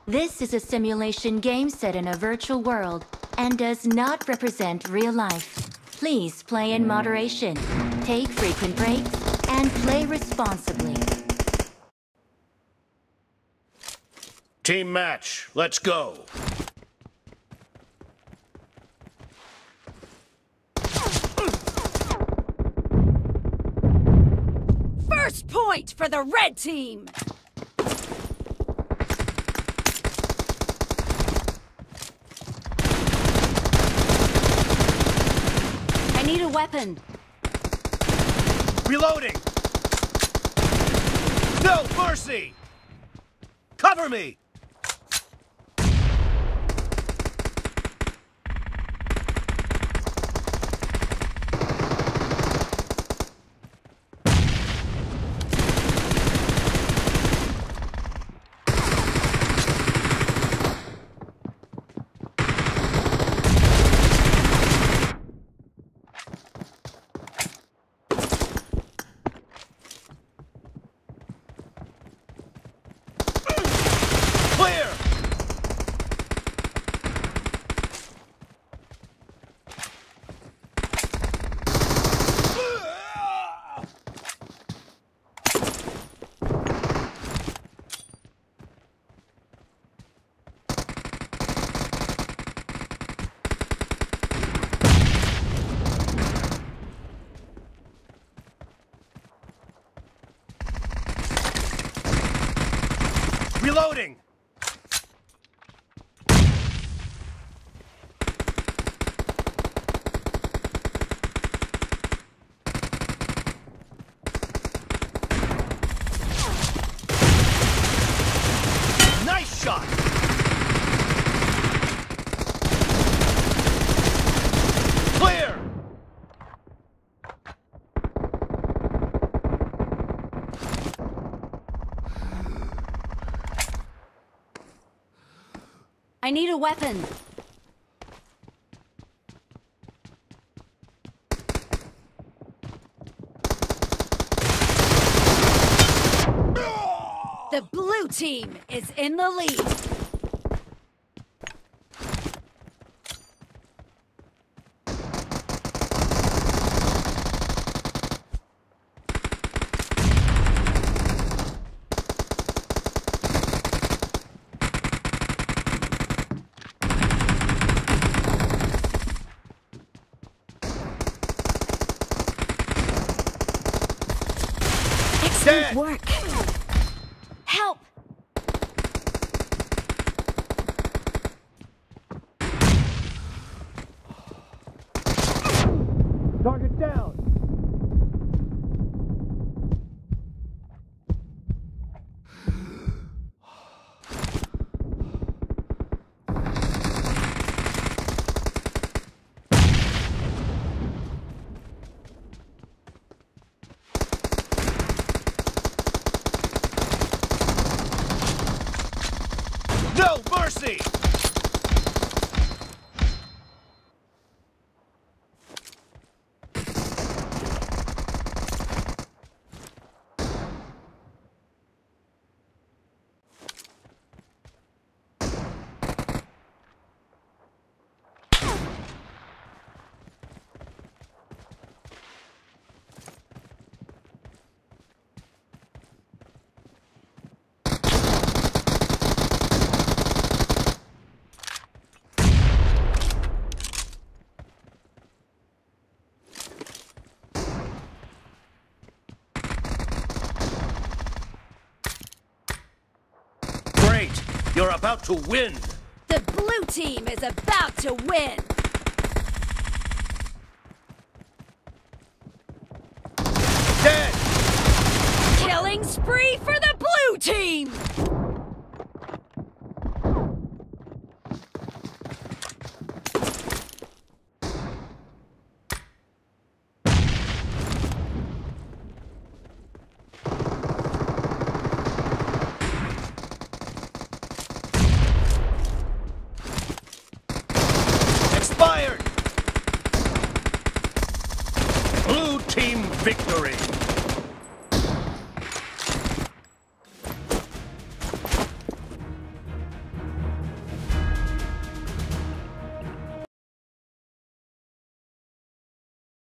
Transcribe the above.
This is a simulation game set in a virtual world and does not represent real life. Please play in moderation, take frequent breaks, and play responsibly. Team match, let's go. First point for the red team! I need a weapon. Reloading! No mercy! Cover me! Reloading! Nice shot! Clear! I need a weapon. The blue team is in the lead. Excellent work. Help! Target down! No mercy! You're about to win! The blue team is about to win! Dead! Killing spree for the